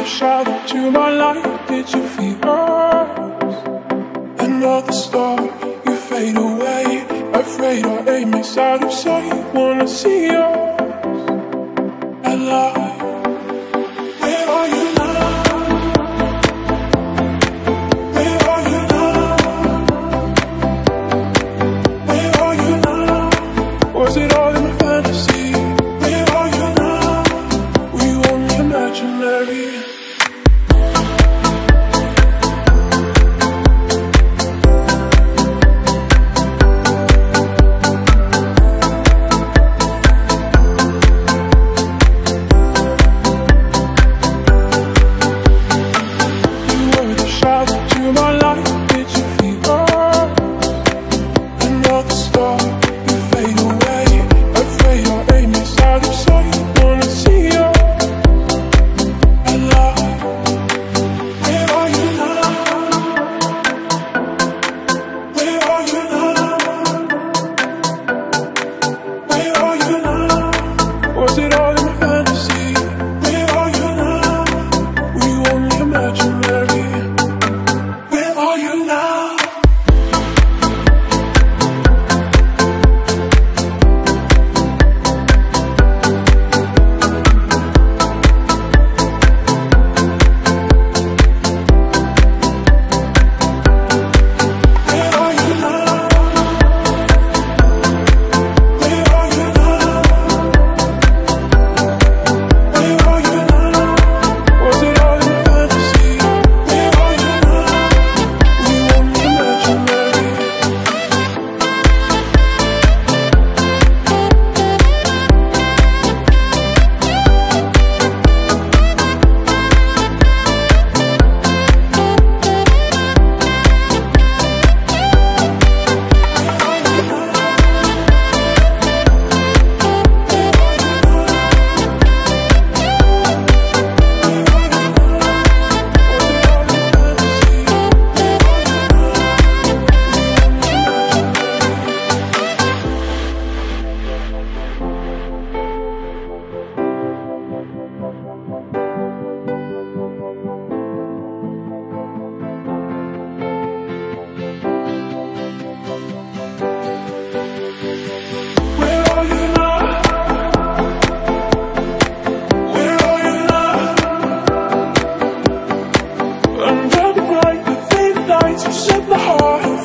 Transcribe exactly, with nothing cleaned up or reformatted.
the shadow to my light. Did you feel us? Another star, you fade away. Afraid our aim is out of sight. Wanna see us alive. Where are you now? Where are you now? Where are you now? Was it all in my fantasy? Where are you now? Were you only imaginary? Was it all in my fantasy? Where are you now? Were you only imaginary? Where are you now? Set my heart